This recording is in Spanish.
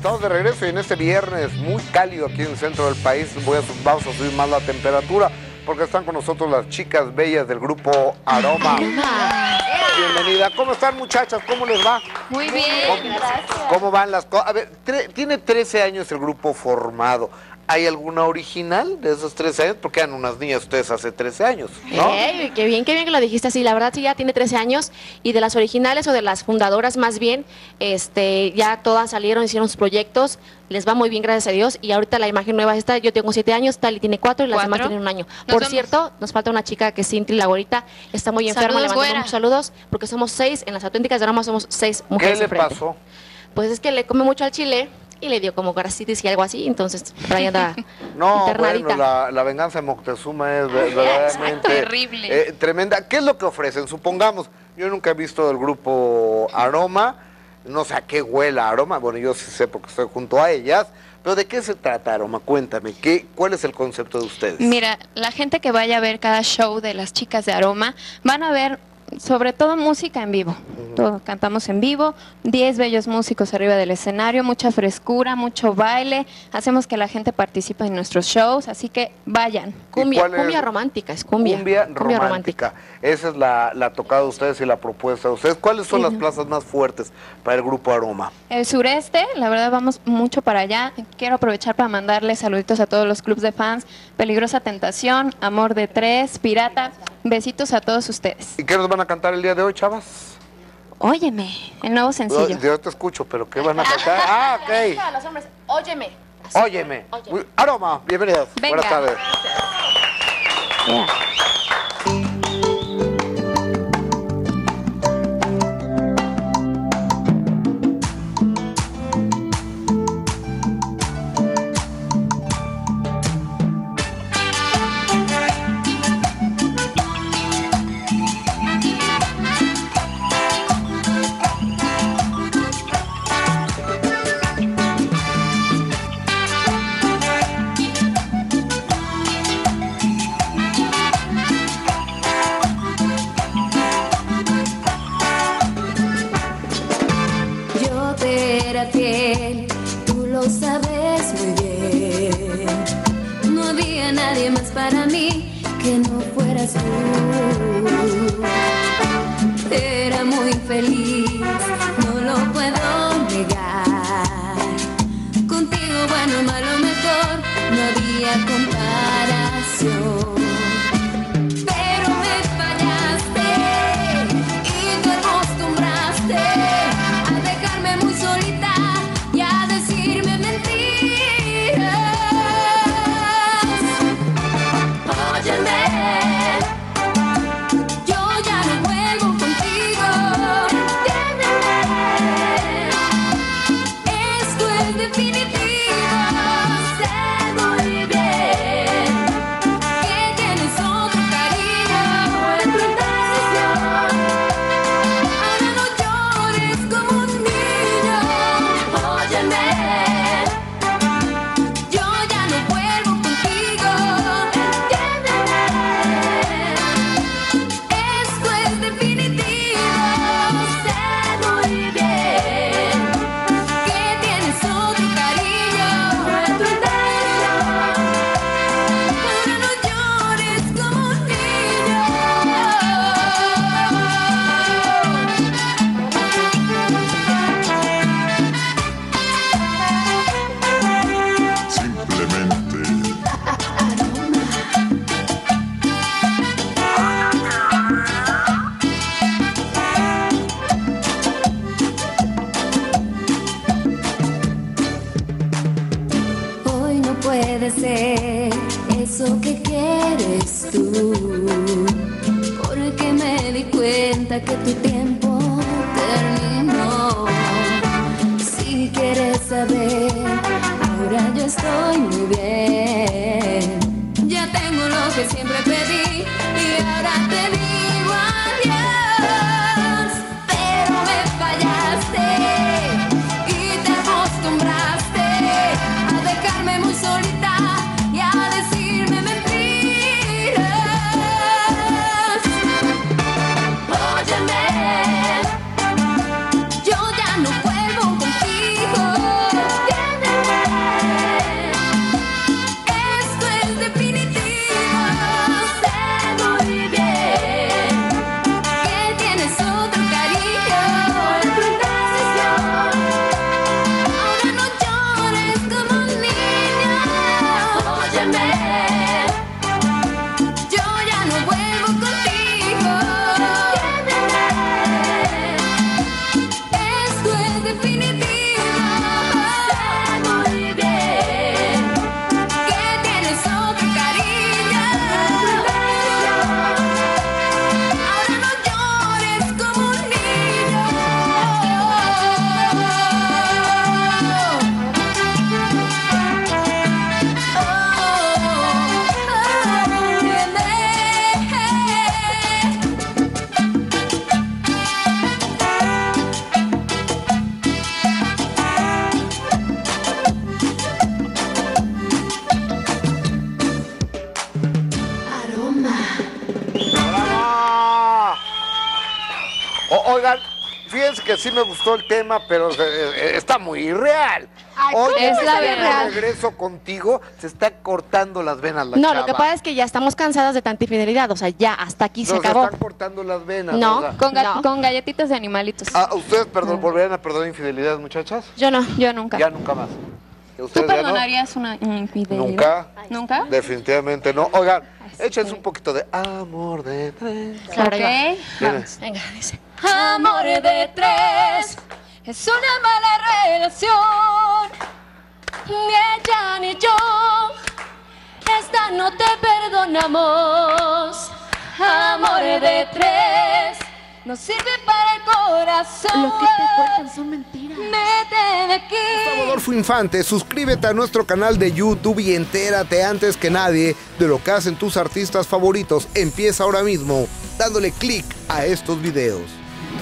estamos de regreso y en este viernes muy cálido aquí en el centro del país vamos a subir más la temperatura porque están con nosotros las chicas bellas del grupo Aroma. Bienvenida. ¿Cómo están, muchachas? ¿Cómo les va? Muy bien, gracias. ¿Cómo van las cosas? A ver, tiene 13 años el grupo formado. ¿Hay alguna original de esos 13 años? Porque eran unas niñas ustedes hace 13 años, ¿no? Qué bien que lo dijiste así. La verdad sí ya tiene 13 años y de las originales o de las fundadoras más bien, ya todas salieron, hicieron sus proyectos, les va muy bien, gracias a Dios. Y ahorita la imagen nueva está, yo tengo 7 años, Tali tiene 4 y las demás tienen 1 año. Por cierto, nos falta una chica que es Cinti, la güerita, está muy enferma, le mandamos muchos saludos, porque somos 6, en las auténticas de Aroma somos 6 mujeres. ¿Qué le pasó? Pues es que le come mucho al chile y le dio como gastritis y algo así, entonces por ahí anda bueno, internadita. la venganza de Moctezuma es verdaderamente terrible. Tremenda. ¿Qué es lo que ofrecen? Supongamos, yo nunca he visto el grupo Aroma, no sé a qué huela Aroma, bueno, yo sí sé porque estoy junto a ellas, pero ¿de qué se trata Aroma? Cuéntame, ¿cuál es el concepto de ustedes? Mira, la gente que vaya a ver cada show de las chicas de Aroma, van a ver sobre todo música en vivo. Todo, cantamos en vivo, 10 bellos músicos arriba del escenario, mucha frescura, mucho baile, hacemos que la gente participe en nuestros shows, así que vayan. Cumbia romántica, es cumbia. Cumbia romántica. Esa es la tocada de ustedes y la propuesta de ustedes. ¿Cuáles son las plazas más fuertes para el grupo Aroma? El sureste, la verdad vamos mucho para allá. Quiero aprovechar para mandarles saluditos a todos los clubs de fans, Peligrosa Tentación, Amor de Tres, Pirata, besitos a todos ustedes. ¿Y qué nos van a cantar el día de hoy, chavas? Óyeme, el nuevo sencillo. Yo te escucho, pero ¿qué van a cantar? Ah, ok. A los hombres, óyeme. Así, óyeme. Aroma, bienvenidos. Venga. Buenas tardes. Yeah. Fiel, tú lo sabes muy bien. No había nadie más para mí que no fueras tú. Era muy feliz, no lo puedo negar. Contigo, bueno, malo, mejor, no había comparación. Pero me fallaste y te acostumbraste a dejarme muy solita y a decirme mentiras. Óyeme, yo ya no vuelvo contigo. Entiéndeme, esto es definitivo. Sé muy bien que tienes otro cariño en tu intención. Ahora no llores como un niño. Óyeme, yo ya no vuelvo contigo. Entiéndeme, esto es definitivo. Sé muy bien que tienes otro cariño en tu intención. Ahora no llores como un niño. Simplemente Hoy no puede ser eso que quieres tú, porque me di cuenta que tu tiempo terminó. Si quieres saber, ahora yo estoy muy bien. Ya tengo lo que siempre pedí y ahora te digo adiós. Pero me fallaste y te acostumbraste a dejarme muy solita y a decirme mentiras. Óyeme, yo ya no vuelvo contigo. Oigan, fíjense que sí me gustó el tema, pero está muy irreal. Hoy es la verdad. regreso contigo, se está cortando las venas la No, chava. lo que pasa es que ya estamos cansadas de tanta infidelidad, o sea, ya hasta aquí se No, acabó. están cortando las venas. No. o sea. Con, con galletitas de animalitos. ¿Ustedes volverían a perdonar infidelidad, muchachas? Yo no. Yo nunca. Ya nunca más. ¿Tú ¿Ustedes ya no? perdonarías una infidelidad? Nunca. ¿Nunca? Definitivamente no. Oigan, échense un poquito de amor de tres. Claro, Ok, ahí vamos. Venga, dice. Amor de tres es una mala relación. Ni ella ni yo, esta no te perdonamos. Amor de tres no sirve para el corazón. Lo que te cuentan son mentiras. Vete de aquí. Gustavo Adolfo Infante, suscríbete a nuestro canal de YouTube y entérate antes que nadie de lo que hacen tus artistas favoritos. Empieza ahora mismo dándole click a estos videos.